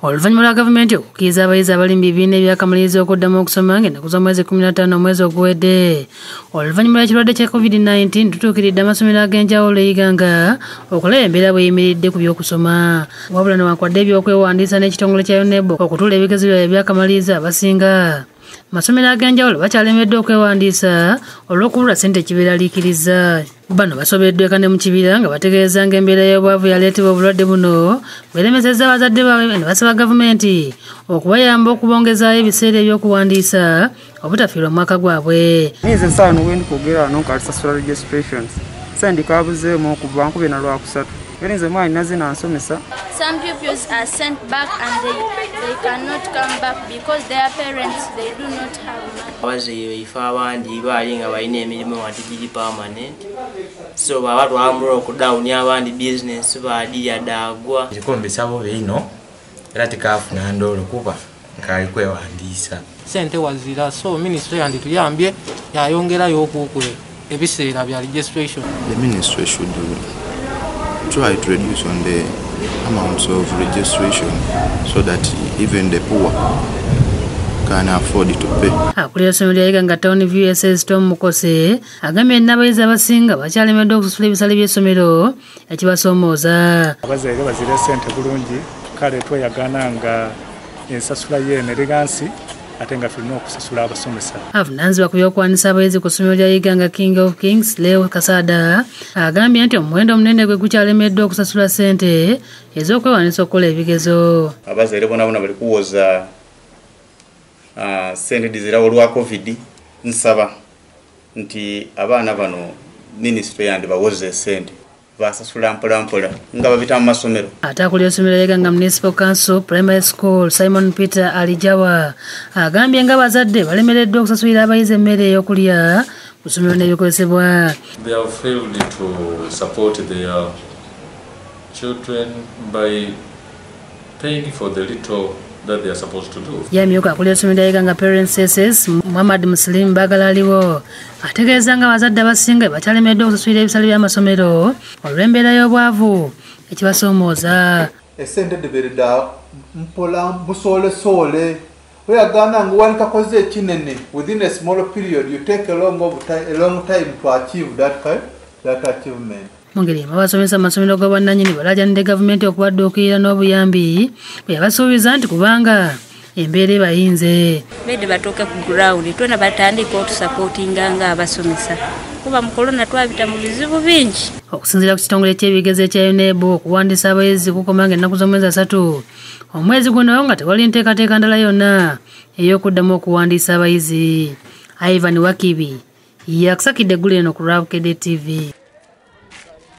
Oluvannyuma lwa gavumenti okukkiriza abayizi abali mu bibiina ebyakamaliriza okuddamu okusoma ng'ennaku z'omwezi 15 omwezi oguwedde. Oluvannyuma lw'ekirwadde kya COVID-19 tutuukiridde amasomero ag'enjawulo eyiganga okulaba embeera bw'eyimiridde ku by'okusoma. Wabula newankubadde ebyokwewandiisa n'ekitongole kya UNEB okutuula ebigezo byabwe ebyakamaliriza abasinga, amasomero ag'enjawulo bakyalemeddwa okwewandiisa olw'okubula ssente kibeeraliikiriza. Bano basobeddwe kane mu kibira nga bategeeza ng'embeera y'obwavu yaleetebwa obulwadde buno bweremesezza abazadde baabwe ne basaba gavumenti okubayamba okubongezaayo ebiseera eby'okuwandiisa obutafiirwa mu mwaka gwabwe. Nze nsaano wendi kwogera wano nga alisasula registrations sendikaabuzeemu okuva nkube na lwakusatu era nze mwana naze nansomesa. Some pupils are sent back and they cannot come back because their parents they do not have money. Abazeeyo ifa abandi baali nga balina emirimu wanti giri permanent, so baba twamula okudawunya abandi business baadya dagwa ekikombesa abo beino era tekaafuna ndoolo kuba nkali kwewandiisa sente wazira, so ministry yandituyambye yayongerayo okukwe ebiseera bya registration. The ministry should try to reduce on the amounts of registration so that even the poor can afford to pay. Akulira essomero lya Iganga Town VSS Tom Mukose agambye n'abayizi abasinga bakyalemeddwa okusasula ebisale by'essomero ekibasoomooza. Abazaire bazire ssente bulungi kale tweyagana nga ensasula y'eneregansi ate nga tulina okusasula abasomesa. Avunaanyizibwa ku by'okwanisa abayizi ku ssomero lya Iganga King of Kings Leo Kasada agambye nti omuwendo omunene gwe gukyalemeddwa okusasula ssente ez'okwewanisa okukola ebigezo. Abazaire bonna bali kuwoza sente dizirawo lwa COVID. Nsaba nti abaana bano ministry yandi bawoze sente basasula mpolampola nga babita mu masomero. Ate akulira essomero lya Iganga Municipal Council Primary School Simon Peter Alijawa agambye ng'abazadde balemereddwa okusasulira abayizi emmere ey'okulya ku ssomero n'ebikozesebwa. They have failed to support their children by paying for the little that they are supposed to do. Yamyuka akulira essomero lya Iganga Parents SS Muhammad Muslim Bagala aliwo ategeeza nga abazadde abasinga bakyalemeddwa okusasulira ebisale by'amasomero olw'embeera y'obwavu ekibasoomooza. Essente debereda mpola busoole weyagana nga wanikakoze ekinene within a small period you take a long time to achieve that achievement. Mu ngeri emu abasomesa mu masomero g'obwannannyini balaajanidde gavumenti okubadduukirira n'obuyambi bwe yabasuubiza nti kubanga embeera ebayinze. Bedde batuuke ku ground twena batandika otusapootinga nga abasomesa kuba mu kolona twabita mu bizibu bingi. Okusinziira ku kitongole ky'ebigezo ekya UNEB okuwandiisa abayizi kukoma ng'ennaku z'omwezi 3 omwezi guno nga tewali nteekateeka ndala yonna ey'okuddamu okuwandiisa abayizi. Ivan Wakibi yakusakidde eggulu eno ku Rabukedde TV.